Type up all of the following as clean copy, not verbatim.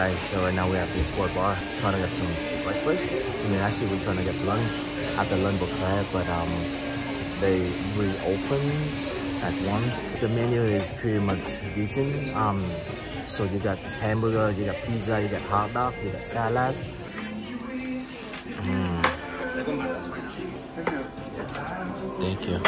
guys, so right now we're at this sport bar trying to get some breakfast. I mean, actually we're trying to get lunch at the lunch buffet, but they reopened at once. The menu is pretty much decent. So you got hamburger, you got pizza, you got hot dog, you got salads. Thank you.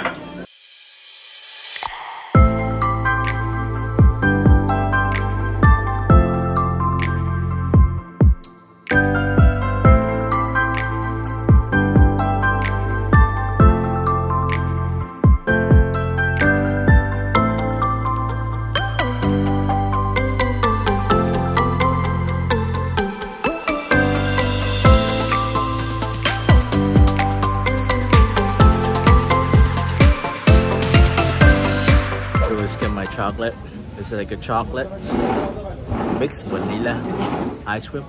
Chocolate. This is like a chocolate mixed vanilla ice cream.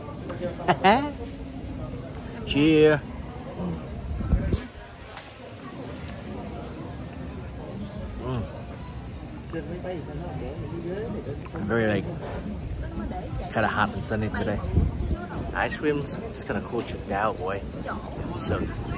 Cheers. Very like kind of hot and sunny today. Ice creams, it's gonna cool you down, boy. So.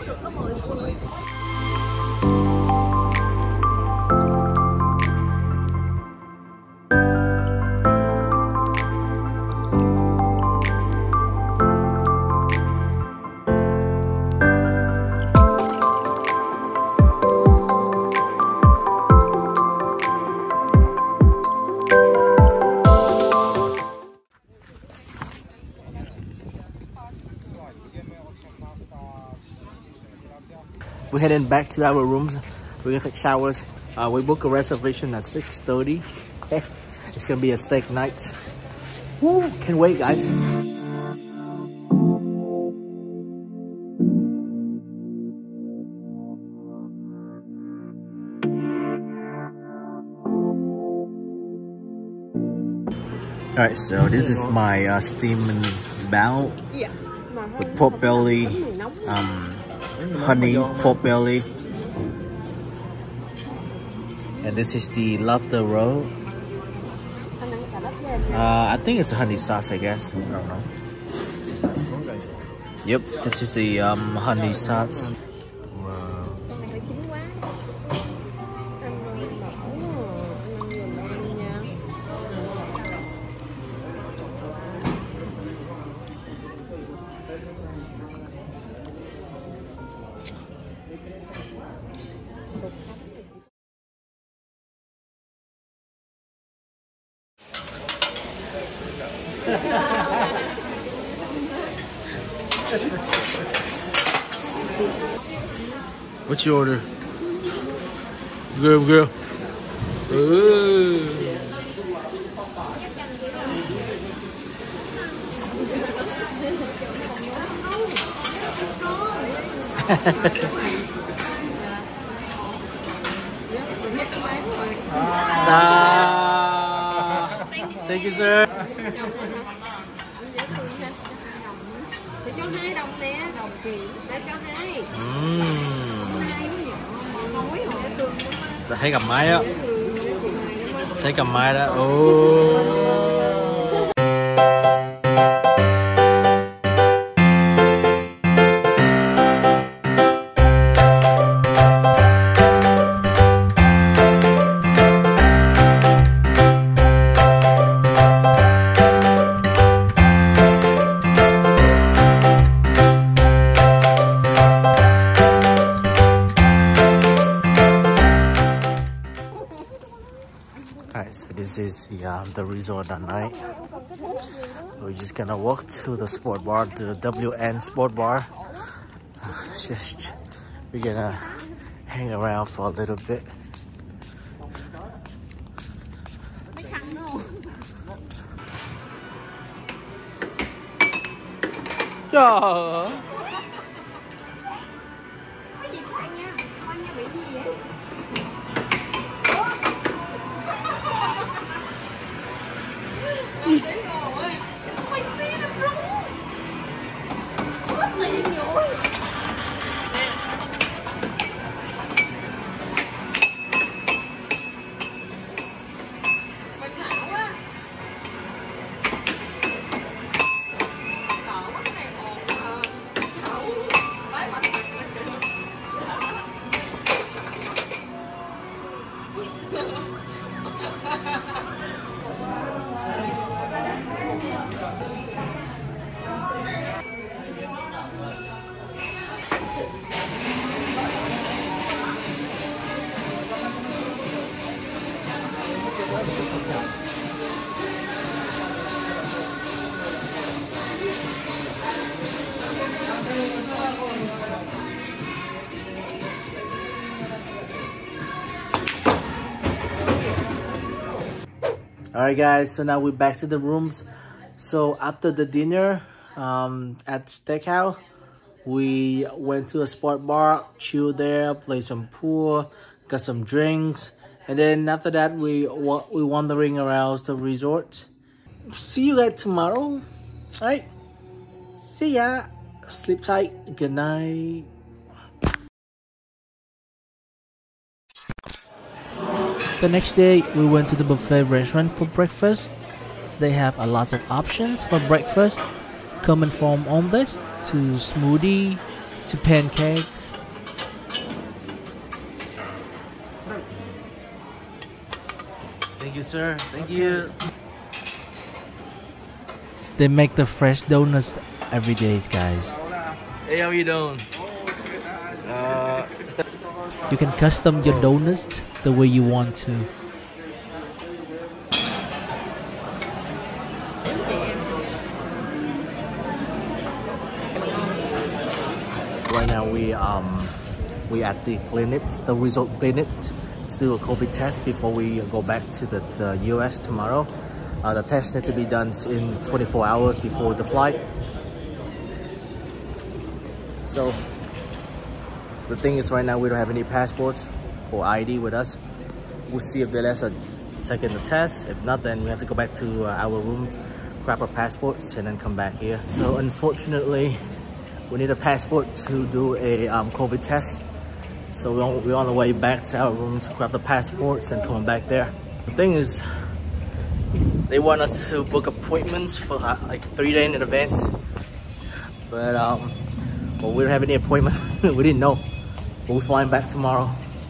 We're heading back to our rooms. We're gonna take showers. We booked a reservation at 6:30. It's gonna be a steak night. Woo, can't wait, guys. Alright, so this is my steaming bao with pork belly, honey pork belly, and this is the lobster roll. I think it's a honey sauce, I guess. I don't know. Yep, this is the honey sauce. What's your order? Girl. Thank you, sir. Thấy cầm máy á. Thấy cầm máy đó. So this is the resort at night. We're just gonna walk to the sport bar, the WN sport bar. We're gonna hang around for a little bit. Trời. Alright guys, so now we're back to the rooms. So after the dinner at Steakhouse, we went to a sport bar, chilled there, played some pool, got some drinks, and then after that we wandering around the resort. See you guys tomorrow. Alright, see ya. Sleep tight. Good night. The next day, we went to the buffet restaurant for breakfast. They have a lot of options for breakfast, coming from omelets to smoothie to pancakes. Thank you, sir. Thank you. They make the fresh donuts every day, guys. Hey, how you doing? You can custom your donuts the way you want to. Right now we at the clinic, the resort clinic, to do a COVID test before we go back to the US tomorrow. The test needs to be done in 24 hours before the flight. So the thing is, right now we don't have any passports or ID with us. We'll see if they let us take in the test. If not, then we have to go back to our rooms, grab our passports, and then come back here. So unfortunately, we need a passport to do a COVID test. So we're on the way back to our rooms, grab the passports, and come back there. The thing is, they want us to book appointments for like 3 days in advance. But well, we don't have any appointment. We didn't know. But we're flying back tomorrow.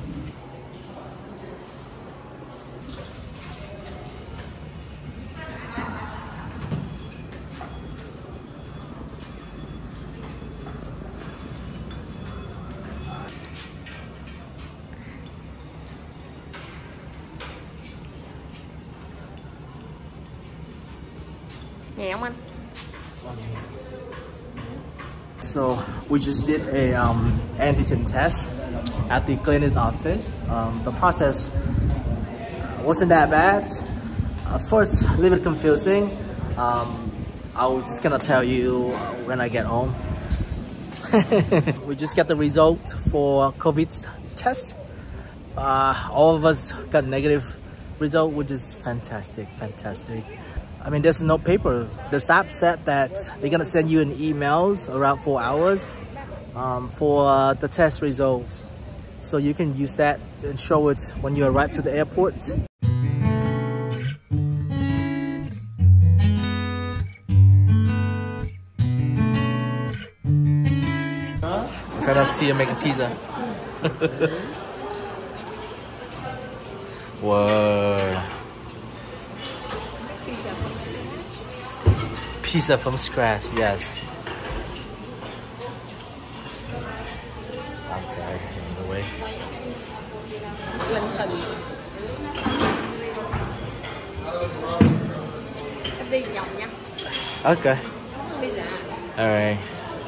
So we just did a antigen test at the cleaner's office. The process wasn't that bad. First, a little bit confusing. I was just gonna tell you when I get home. We just got the result for COVID test. All of us got negative result, which is fantastic. I mean, there's no paper. The staff said that they're gonna send you an emails around 4 hours for the test results. So you can use that and show it when you arrive to the airport. Try not to see you making pizza. Whoa. Pizza from scratch, yes. I'm sorry, in the way. Okay. All right.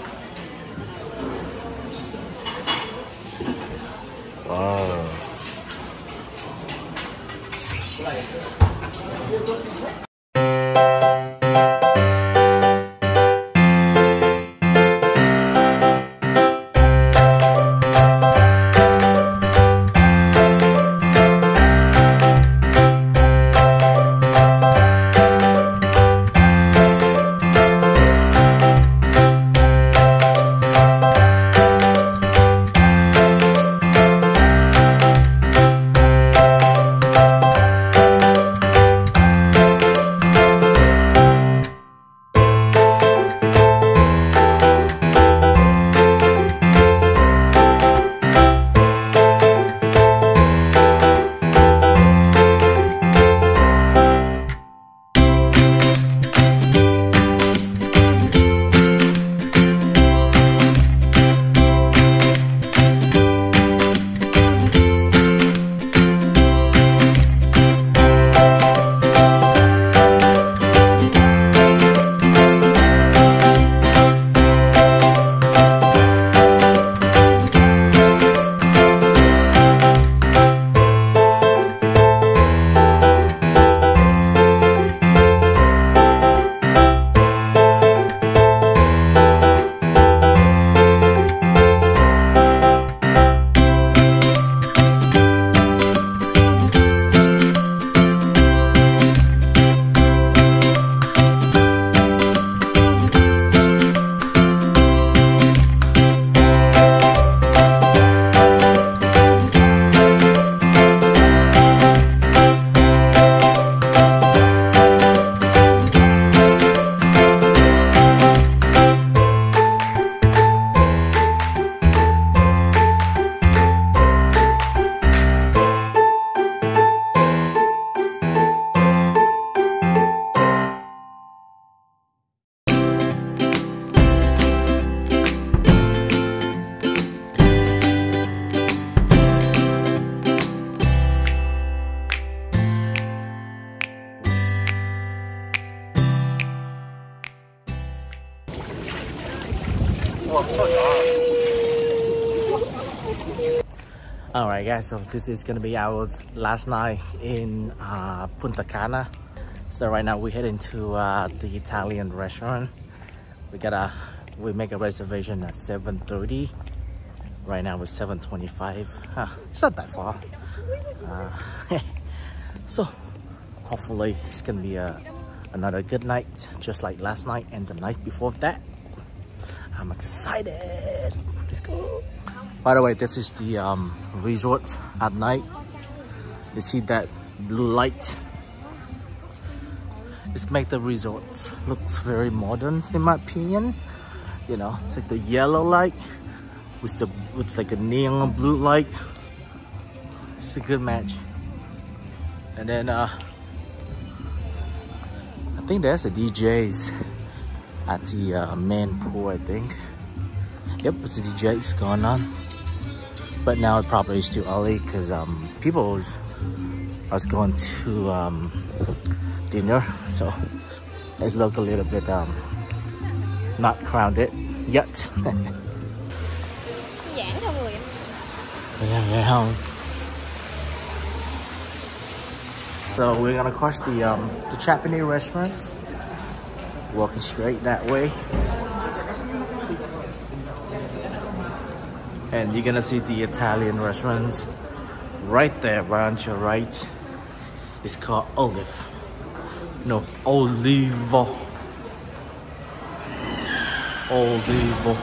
Wow. Alright guys, so this is gonna be our last night in Punta Cana. So right now we're heading to the Italian restaurant. We make a reservation at 7:30. Right now it's 7:25. It's not that far. So hopefully it's gonna be another good night, just like last night and the night before that. I'm excited. Let's go. By the way, this is the resort at night. You see that blue light? It's make the resort looks very modern in my opinion. You know, it's like the yellow light with like a neon blue light. It's a good match. And then I think there's a DJs at the main pool, I think. Yep, it's the DJs going on. But now it probably is too early because people was going to dinner, so it look a little bit not crowded yet. Yeah. So we're gonna cross the Japanese restaurant, walking straight that way, and you're gonna see the Italian restaurants right there, right on your right. It's called Olive. No, Olivo. Olivo.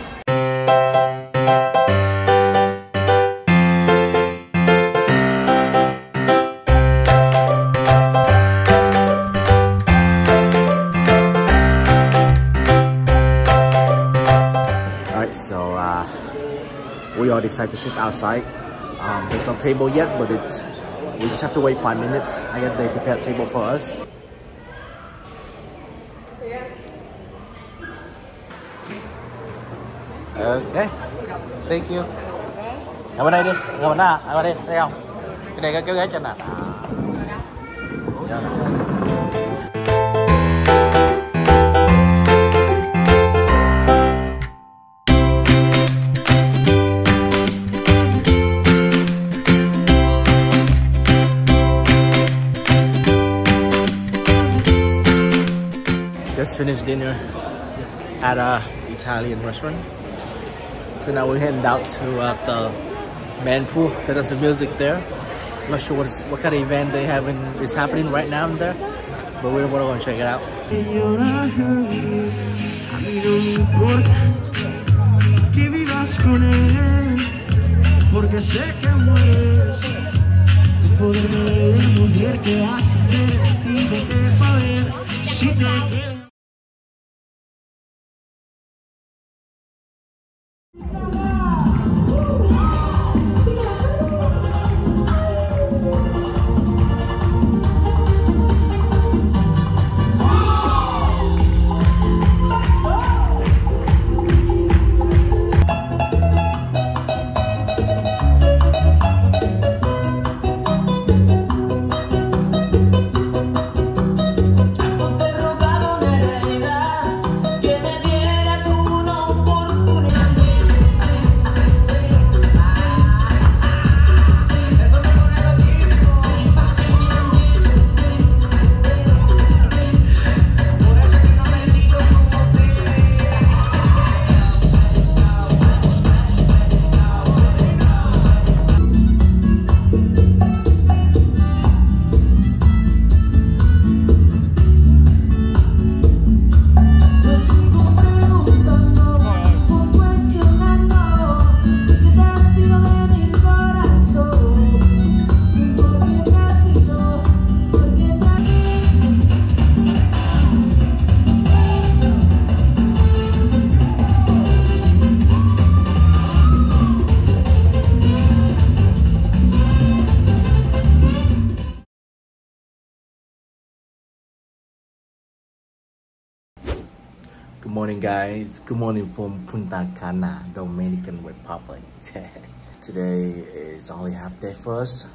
Alright, so we all decided to sit outside. There's no table yet, but we just have to wait 5 minutes. I guess they prepared a table for us. Okay, thank you. Ngồi bên đây đi, ngồi bên đó, ngồi đây, thấy không? Cái này kéo ghế trên nè. Just finished dinner at a Italian restaurant. So now we're heading out to the main pool. There's some music there. I'm not sure what kind of event they have is happening right now in there, but we're going to check it out. Good morning guys, good morning from Punta Cana, Dominican Republic. Today is only half day for us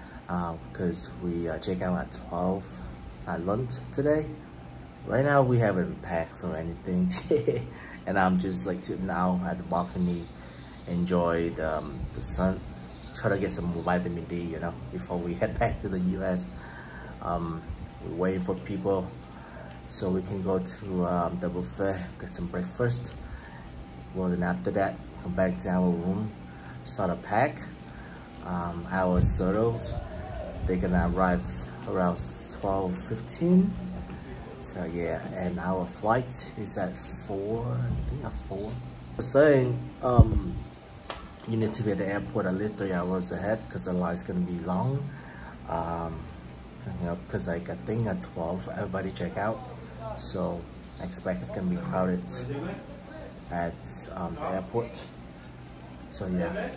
because we check out at 12 at lunch today. Right now we haven't packed or anything and I'm just like sitting out at the balcony, enjoy the sun try to get some vitamin D, you know, before we head back to the US. We're waiting for people so we can go to the buffet, get some breakfast. Well, then after that, come back to our room, start a pack. Our shuttle, they're gonna arrive around 12:15. So yeah, and our flight is at 4, I think at 4. We're saying you need to be at the airport at least 3 hours ahead because the line's gonna be long. You know, because like I think at 12 everybody check out, so I expect it's gonna be crowded at the airport. So yeah.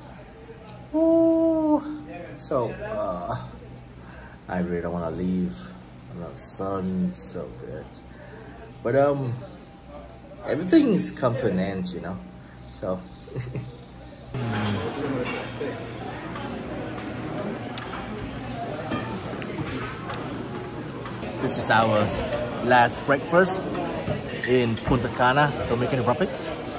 Ooh. So I really don't want to leave. The sun's so good, but everything has come to an end, you know. So this is our last breakfast in Punta Cana, Dominican Republic.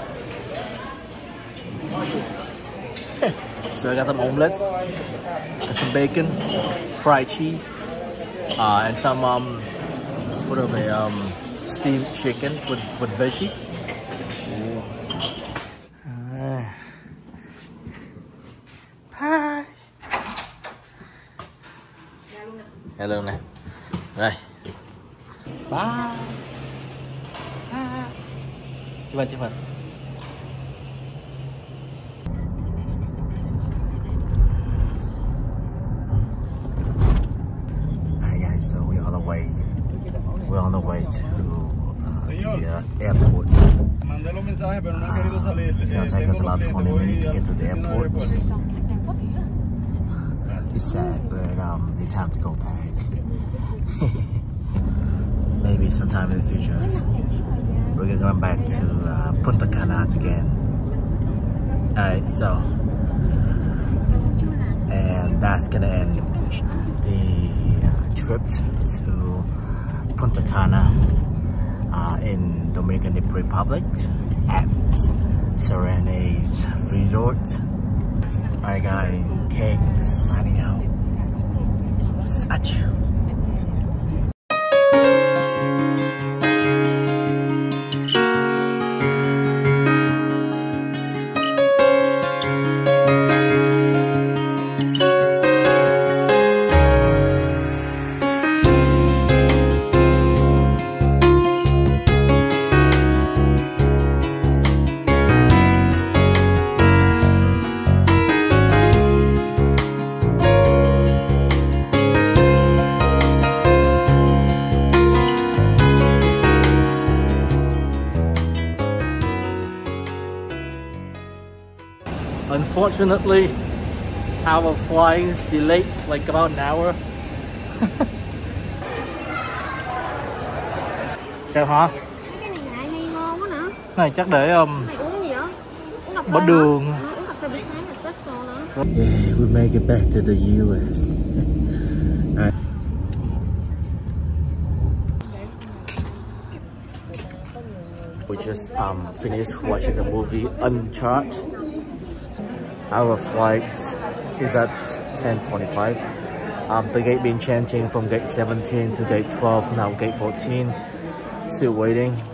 So I got some omelette and some bacon, fried cheese, and some sort of a steamed chicken with veggie. Hi. Hello nè. Đây. Bye. Chụp hình. So we're on the way to the airport. It's gonna take us about 20 minutes to get to the airport. It's sad, but it's time to go back. Maybe sometime in the future. We're gonna go back to Punta Cana again. Alright, so and that's gonna end the trip to Punta Cana in Dominican Republic at Serenade Resort. Alright guys, Kate signing out. Adieu. Unfortunately, our flight is delayed like about an hour. Chào hả? Cái này hay ngon quá nữa. Này chắc để Này uống gì vậy? Uống cà phê bỏ đường. Uống cà phê buổi sáng espresso nữa. Yeah, we make it back to the US. Right. We just finished watching the movie Uncharted. Our flight is at 10:25. The gate been changing from gate 17 to gate 12, now gate 14. Still waiting.